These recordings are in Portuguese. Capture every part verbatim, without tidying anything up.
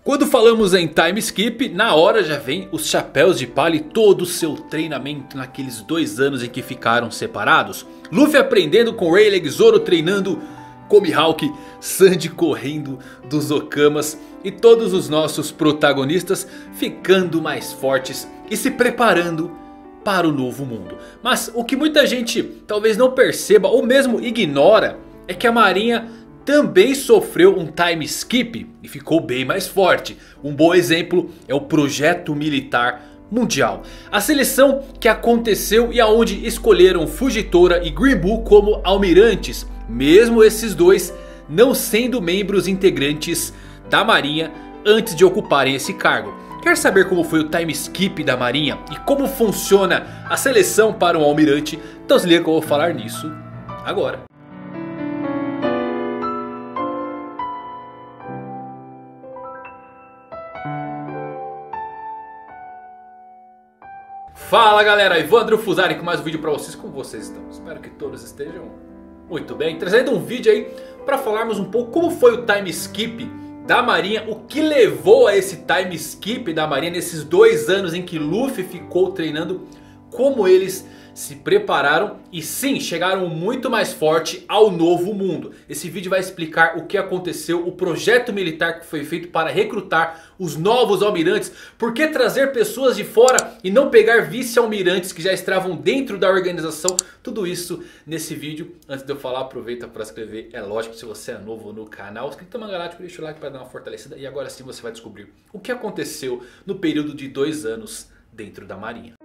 Quando falamos em time skip, na hora já vem os Chapéus de Palha e todo o seu treinamento naqueles dois anos em que ficaram separados. Luffy aprendendo com Rayleigh, Zoro treinando com Mihawk, Sanji correndo dos Okamas e todos os nossos protagonistas ficando mais fortes e se preparando para o novo mundo. Mas o que muita gente talvez não perceba ou mesmo ignora é que a marinha também sofreu um time skip e ficou bem mais forte. Um bom exemplo é o Projeto Militar Mundial. A seleção que aconteceu e aonde escolheram Fujitora e Green Bull como almirantes. Mesmo esses dois não sendo membros integrantes da marinha antes de ocuparem esse cargo. Quer saber como foi o time skip da marinha e como funciona a seleção para um almirante? Então se liga que eu vou falar nisso agora. Fala galera, Evandro Fusari com mais um vídeo pra vocês. Como vocês estão? Espero que todos estejam muito bem. Trazendo um vídeo aí pra falarmos um pouco como foi o time skip da marinha. O que levou a esse time skip da marinha nesses dois anos em que Luffy ficou treinando. Como eles se prepararam e sim, chegaram muito mais forte ao novo mundo. Esse vídeo vai explicar o que aconteceu, o projeto militar que foi feito para recrutar os novos almirantes. Por que trazer pessoas de fora e não pegar vice-almirantes que já estavam dentro da organização? Tudo isso nesse vídeo. Antes de eu falar, aproveita para se inscrever. É lógico, se você é novo no canal, inscrito no Galáctico, deixa o like para dar uma fortalecida. E agora sim você vai descobrir o que aconteceu no período de dois anos dentro da marinha.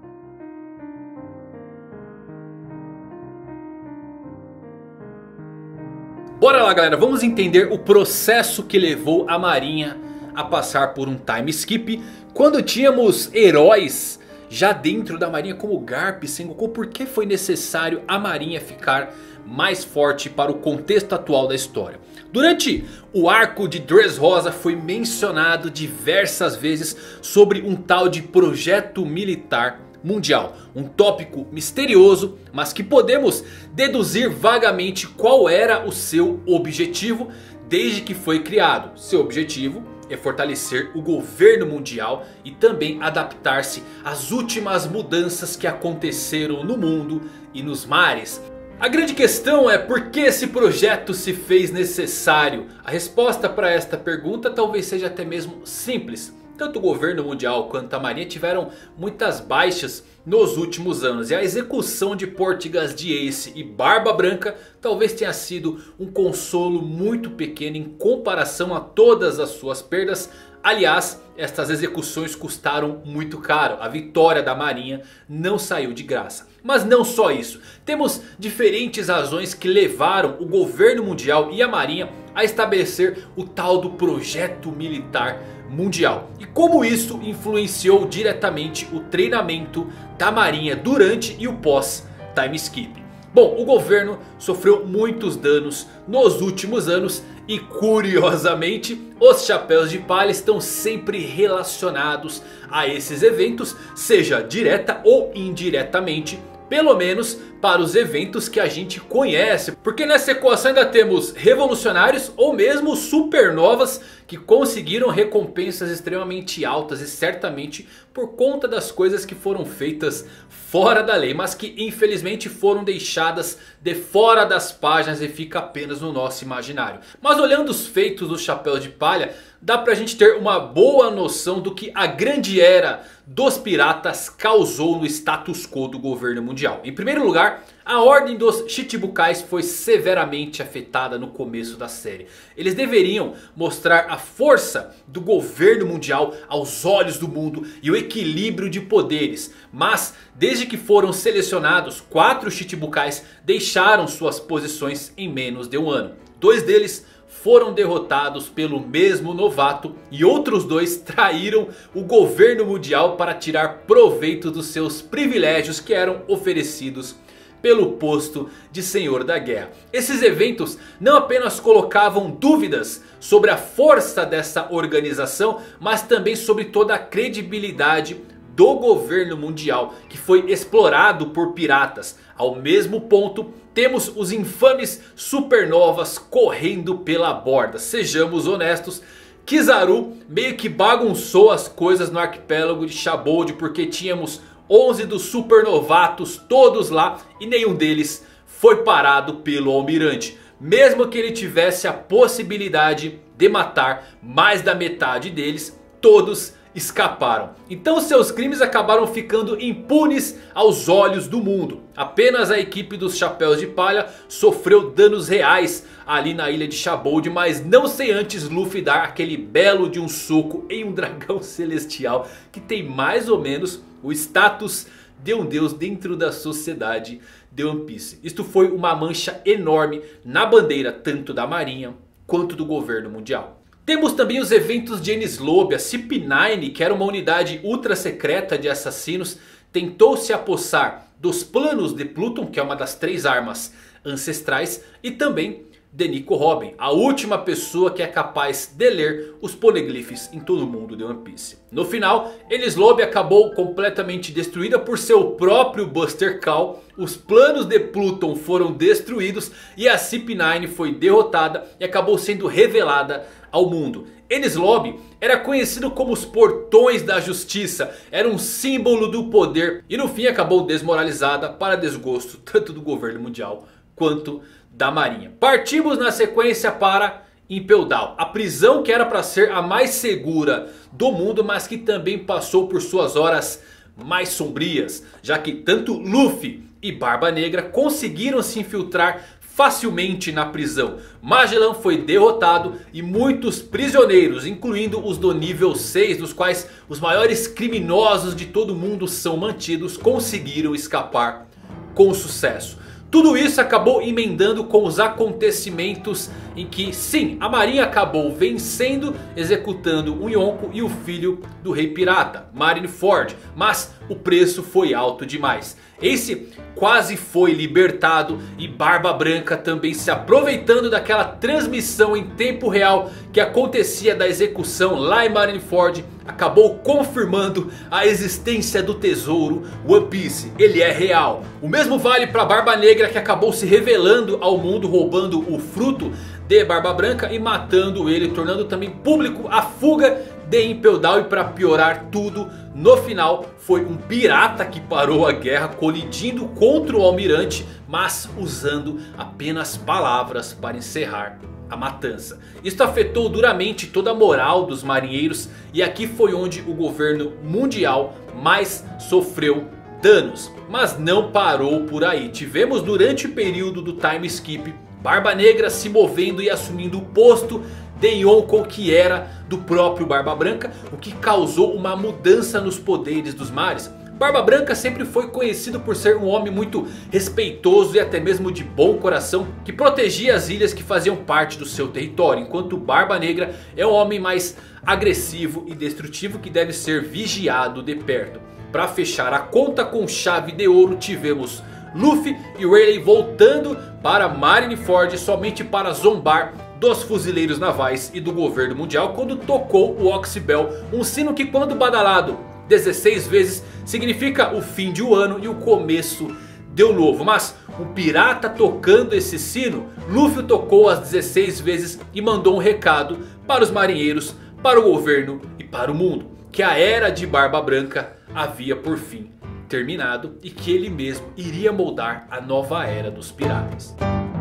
Bora lá galera, vamos entender o processo que levou a marinha a passar por um time skip. Quando tínhamos heróis já dentro da marinha como Garp e Sengoku. Por que foi necessário a marinha ficar mais forte para o contexto atual da história? Durante o arco de Dressrosa foi mencionado diversas vezes sobre um tal de Projeto Militar Mundial. Um tópico misterioso, mas que podemos deduzir vagamente qual era o seu objetivo desde que foi criado. Seu objetivo é fortalecer o governo mundial e também adaptar-se às últimas mudanças que aconteceram no mundo e nos mares. A grande questão é por que esse projeto se fez necessário? A resposta para esta pergunta talvez seja até mesmo simples. Tanto o governo mundial quanto a marinha tiveram muitas baixas nos últimos anos. E a execução de Portgas de Ace e Barba Branca talvez tenha sido um consolo muito pequeno em comparação a todas as suas perdas. Aliás, estas execuções custaram muito caro. A vitória da marinha não saiu de graça. Mas não só isso. Temos diferentes razões que levaram o governo mundial e a marinha a estabelecer o tal do Projeto Militar Mundial. E como isso influenciou diretamente o treinamento da marinha durante e o pós time skip. Bom, o governo sofreu muitos danos nos últimos anos. E curiosamente, os Chapéus de Palha estão sempre relacionados a esses eventos, seja direta ou indiretamente. Pelo menos para os eventos que a gente conhece. Porque nessa equação ainda temos revolucionários ou mesmo supernovas que conseguiram recompensas extremamente altas. E certamente por conta das coisas que foram feitas fora da lei. Mas que infelizmente foram deixadas de fora das páginas e fica apenas no nosso imaginário. Mas olhando os feitos dos Chapéus de Palha, dá pra gente ter uma boa noção do que a grande era dos piratas causou no status quo do governo mundial. Em primeiro lugar, a ordem dos Chichibukais foi severamente afetada no começo da série. Eles deveriam mostrar a força do governo mundial aos olhos do mundo e o equilíbrio de poderes. Mas desde que foram selecionados, quatro Chichibukais deixaram suas posições em menos de um ano. Dois deles foram derrotados pelo mesmo novato e outros dois traíram o governo mundial para tirar proveito dos seus privilégios que eram oferecidos pelo posto de Senhor da Guerra. Esses eventos não apenas colocavam dúvidas sobre a força dessa organização, mas também sobre toda a credibilidade do governo mundial, que foi explorado por piratas. Ao mesmo ponto, temos os infames supernovas correndo pela borda. Sejamos honestos, Kizaru meio que bagunçou as coisas no arquipélago de Shabold, porque tínhamos onze dos supernovatos todos lá e nenhum deles foi parado pelo almirante. Mesmo que ele tivesse a possibilidade de matar mais da metade deles, todos escaparam. Então seus crimes acabaram ficando impunes aos olhos do mundo. Apenas a equipe dos Chapéus de Palha sofreu danos reais ali na ilha de Shabold, mas não sem antes Luffy dar aquele belo de um soco em um dragão celestial que tem mais ou menos o status de um deus dentro da sociedade de One Piece. Isto foi uma mancha enorme na bandeira tanto da marinha quanto do governo mundial. Temos também os eventos de Enies Lobby. A C P nove, que era uma unidade ultra secreta de assassinos, tentou se apossar dos planos de Pluton, que é uma das três armas ancestrais, e também de Nico Robin, a última pessoa que é capaz de ler os poneglyphs em todo o mundo de One Piece. No final, Enies Lobby acabou completamente destruída por seu próprio Buster Call. Os planos de Pluton foram destruídos e a C P nove foi derrotada e acabou sendo revelada ao mundo. Enies Lobby era conhecido como os portões da justiça, era um símbolo do poder e no fim acabou desmoralizada para desgosto tanto do governo mundial quanto da marinha. Partimos na sequência para Impel Down, a prisão que era para ser a mais segura do mundo, mas que também passou por suas horas mais sombrias, já que tanto Luffy e Barba Negra conseguiram se infiltrar facilmente na prisão. Magellan foi derrotado e muitos prisioneiros, incluindo os do nível seis, dos quais os maiores criminosos de todo o mundo são mantidos, conseguiram escapar com sucesso. Tudo isso acabou emendando com os acontecimentos em que, sim, a marinha acabou vencendo, executando o Yonko e o filho do rei pirata, Marineford. Mas o preço foi alto demais. Ace quase foi libertado e Barba Branca também, se aproveitando daquela transmissão em tempo real que acontecia da execução lá em Marineford, acabou confirmando a existência do tesouro One Piece. Ele é real. O mesmo vale para Barba Negra, que acabou se revelando ao mundo, roubando o fruto de Barba Branca e matando ele, tornando também público a fuga de Impel Down. E para piorar tudo, no final foi um pirata que parou a guerra, colidindo contra o almirante, mas usando apenas palavras para encerrar a matança. Isso afetou duramente toda a moral dos marinheiros e aqui foi onde o governo mundial mais sofreu danos. Mas não parou por aí. Tivemos durante o período do time skip Barba Negra se movendo e assumindo o posto de Yonko, que era do próprio Barba Branca, o que causou uma mudança nos poderes dos mares. Barba Branca sempre foi conhecido por ser um homem muito respeitoso e até mesmo de bom coração, que protegia as ilhas que faziam parte do seu território. Enquanto Barba Negra é um homem mais agressivo e destrutivo que deve ser vigiado de perto. Para fechar a conta com chave de ouro, tivemos Luffy e Rayleigh voltando para Marineford somente para zombar dos fuzileiros navais e do governo mundial quando tocou o Oxybell, um sino que, quando badalado dezesseis vezes, significa o fim de um ano e o começo de um novo. Mas um pirata tocando esse sino, Luffy tocou as dezesseis vezes e mandou um recado para os marinheiros, para o governo e para o mundo, que a era de Barba Branca havia por fim terminado e que ele mesmo iria moldar a nova era dos piratas.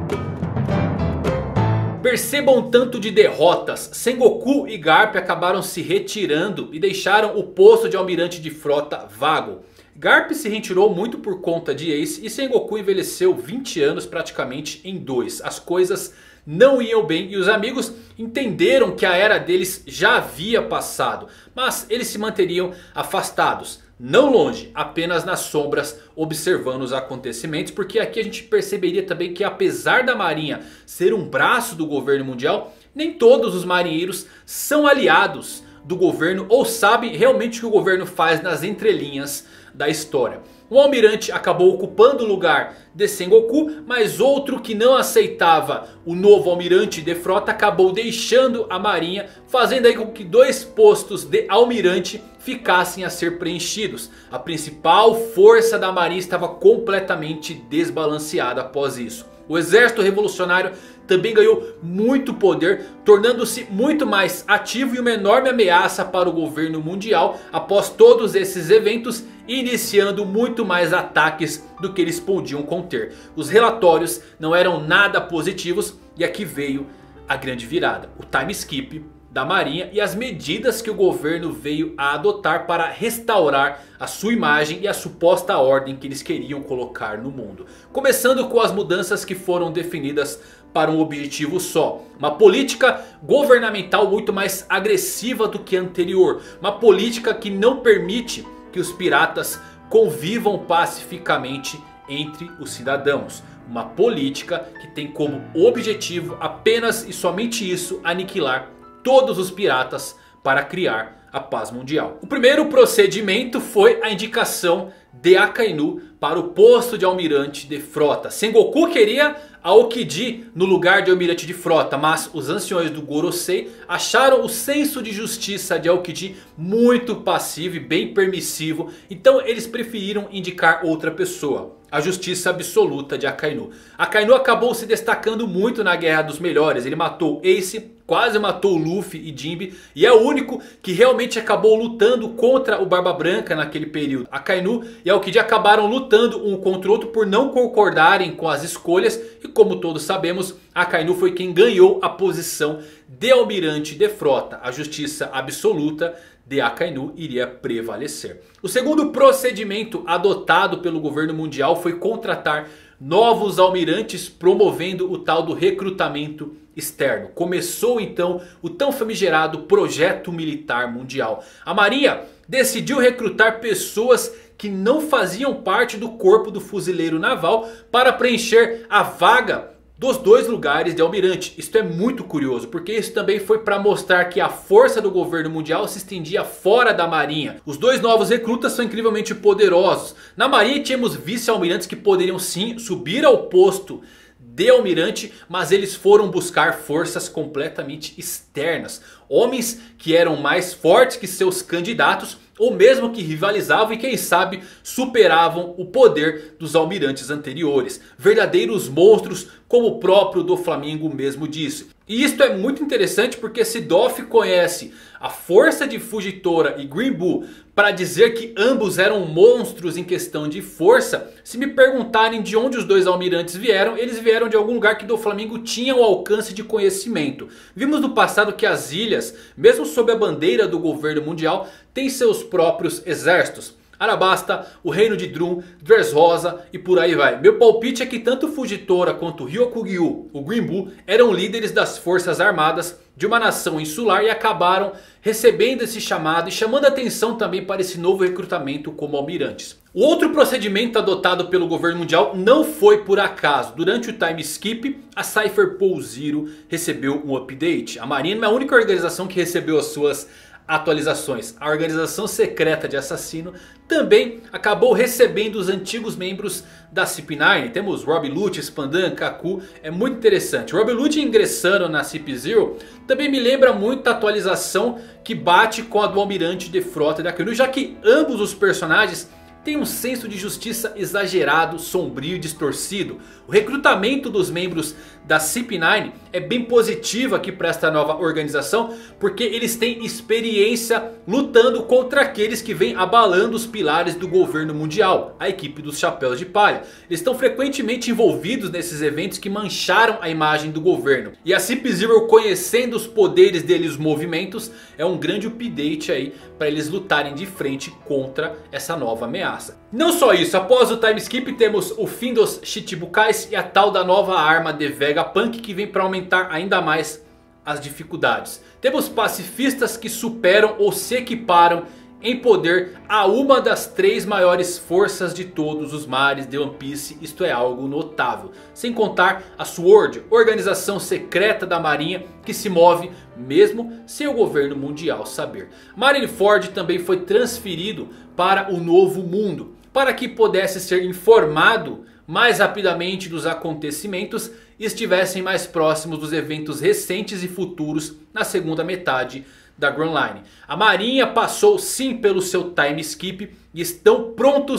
Percebam o tanto de derrotas. Sengoku e Garp acabaram se retirando e deixaram o posto de almirante de frota vago. Garp se retirou muito por conta de Ace e Sengoku envelheceu vinte anos praticamente em dois. As coisas não iam bem e os amigos entenderam que a era deles já havia passado. Mas eles se manteriam afastados. Não longe, apenas nas sombras, observando os acontecimentos. Porque aqui a gente perceberia também que, apesar da marinha ser um braço do governo mundial, nem todos os marinheiros são aliados do governo ou sabem realmente o que o governo faz nas entrelinhas da história. Um almirante acabou ocupando o lugar de Sengoku, mas outro que não aceitava o novo almirante de frota acabou deixando a marinha, fazendo aí com que dois postos de almirante ficassem a ser preenchidos. A principal força da marinha estava completamente desbalanceada após isso. O exército revolucionário também ganhou muito poder, tornando-se muito mais ativo e uma enorme ameaça para o governo mundial após todos esses eventos, iniciando muito mais ataques do que eles podiam conter. Os relatórios não eram nada positivos e aqui veio a grande virada, o time skip da marinha e as medidas que o governo veio a adotar para restaurar a sua imagem e a suposta ordem que eles queriam colocar no mundo. Começando com as mudanças que foram definidas para um objetivo só. Uma política governamental muito mais agressiva do que a anterior. Uma política que não permite que os piratas convivam pacificamente entre os cidadãos. Uma política que tem como objetivo apenas e somente isso, aniquilar todos os piratas para criar a paz mundial. O primeiro procedimento foi a indicação de Akainu para o posto de almirante de frota. Sengoku queria Aokiji no lugar de almirante de frota, mas os anciões do Gorosei acharam o senso de justiça de Aokiji muito passivo e bem permissivo. Então eles preferiram indicar outra pessoa, a justiça absoluta de Akainu. Akainu acabou se destacando muito na Guerra dos Melhores. Ele matou Ace, quase matou Luffy e Jinbe, e é o único que realmente acabou lutando contra o Barba Branca naquele período. Akainu e Aokiji acabaram lutando um contra o outro por não concordarem com as escolhas. E como todos sabemos, Akainu foi quem ganhou a posição de almirante de frota. A justiça absoluta de Akainu iria prevalecer. O segundo procedimento adotado pelo governo mundial foi contratar novos almirantes, promovendo o tal do recrutamento externo. Começou então o tão famigerado projeto militar mundial. A marinha decidiu recrutar pessoas que não faziam parte do corpo do fuzileiro naval para preencher a vaga dos dois lugares de almirante. Isto é muito curioso, porque isso também foi para mostrar que a força do governo mundial se estendia fora da marinha. Os dois novos recrutas são incrivelmente poderosos. Na marinha tínhamos vice-almirantes que poderiam sim subir ao posto de almirante, mas eles foram buscar forças completamente externas. Homens que eram mais fortes que seus candidatos, ou mesmo que rivalizavam e quem sabe superavam o poder dos almirantes anteriores. Verdadeiros monstros, como o próprio Doflamingo mesmo disse. E isto é muito interessante porque se Doff conhece a força de Fujitora e Green Bull para dizer que ambos eram monstros em questão de força, se me perguntarem de onde os dois almirantes vieram, eles vieram de algum lugar que Doflamingo tinha o alcance de conhecimento. Vimos no passado que as ilhas, mesmo sob a bandeira do governo mundial, têm seus próprios exércitos. Arabasta, o reino de Drum, Dressrosa e por aí vai. Meu palpite é que tanto Fujitora quanto Ryokugyu, o Green Bull, eram líderes das forças armadas de uma nação insular e acabaram recebendo esse chamado e chamando atenção também para esse novo recrutamento como almirantes. O outro procedimento adotado pelo governo mundial não foi por acaso. Durante o time skip, a Cypher Pool Zero recebeu um update. A marinha não é a única organização que recebeu as suas atualizações. A organização secreta de assassino também acabou recebendo os antigos membros da C P nove. Temos Rob Lucci, Spandan, Kaku. É muito interessante. Rob Lucci ingressando na C P Zero também me lembra muito a atualização que bate com a do almirante de frota da Akainu, já que ambos os personagens tem um senso de justiça exagerado, sombrio e distorcido. O recrutamento dos membros da C P nove é bem positivo aqui para esta nova organização, porque eles têm experiência lutando contra aqueles que vêm abalando os pilares do governo mundial, a equipe dos Chapéus de Palha. Eles estão frequentemente envolvidos nesses eventos que mancharam a imagem do governo. E a C P Zero, conhecendo os poderes deles, os movimentos, é um grande update aí para eles lutarem de frente contra essa nova ameaça. Não só isso, após o time skip temos o fim dos Chichibukais e a tal da nova arma de Vegapunk, que vem para aumentar ainda mais as dificuldades. Temos pacifistas que superam ou se equiparam em poder a uma das três maiores forças de todos os mares de One Piece. Isto é algo notável. Sem contar a SWORD, organização secreta da marinha que se move mesmo sem o governo mundial saber. Marineford também foi transferido para o Novo Mundo, para que pudesse ser informado mais rapidamente dos acontecimentos e estivessem mais próximos dos eventos recentes e futuros na segunda metade da Grand Line. A marinha passou sim pelo seu time skip e estão prontos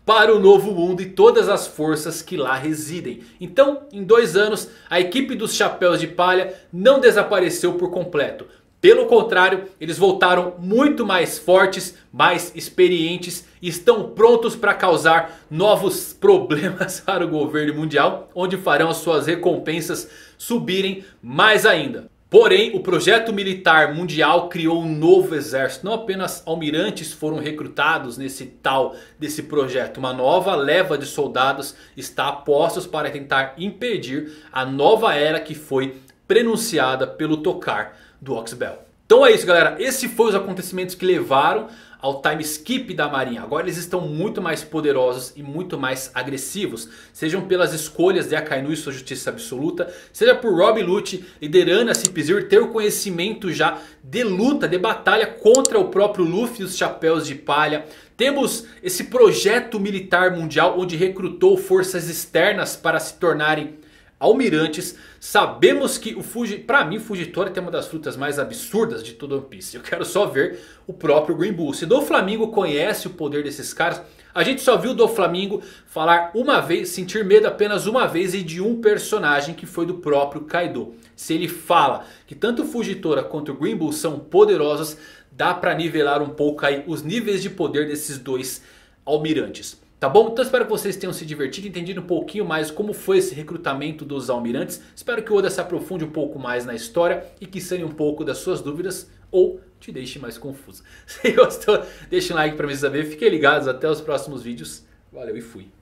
para o Novo Mundo e todas as forças que lá residem. Então, em dois anos, a equipe dos Chapéus de Palha não desapareceu por completo. Pelo contrário, eles voltaram muito mais fortes, mais experientes e estão prontos para causar novos problemas para o governo mundial, onde farão as suas recompensas subirem mais ainda. Porém, o projeto militar mundial criou um novo exército. Não apenas almirantes foram recrutados nesse tal desse projeto. Uma nova leva de soldados está a postos para tentar impedir a nova era que foi prenunciada pelo tocar do Oxbell. Então é isso, galera. Esses foram os acontecimentos que levaram ao time skip da marinha. Agora eles estão muito mais poderosos e muito mais agressivos. Sejam pelas escolhas de Akainu e sua justiça absoluta. Seja por Rob Lute liderando a Cip Zero. Ter o conhecimento já de luta, de batalha contra o próprio Luffy e os Chapéus de Palha. Temos esse projeto militar mundial onde recrutou forças externas para se tornarem almirantes. Sabemos que o Fuji, pra mim, o Fujitora tem uma das frutas mais absurdas de todo One Piece. Eu quero só ver o próprio Green Bull. Se Doflamingo conhece o poder desses caras, a gente só viu o Doflamingo falar uma vez, sentir medo apenas uma vez e de um personagem que foi do próprio Kaido. Se ele fala que tanto o Fujitora quanto o Green Bull são poderosos, dá pra nivelar um pouco aí os níveis de poder desses dois almirantes. Tá bom? Então espero que vocês tenham se divertido, entendido um pouquinho mais como foi esse recrutamento dos almirantes. Espero que o Oda se aprofunde um pouco mais na história e que sane um pouco das suas dúvidas ou te deixe mais confuso. Se gostou, deixa um like pra me saber. Fiquem ligados, até os próximos vídeos. Valeu e fui.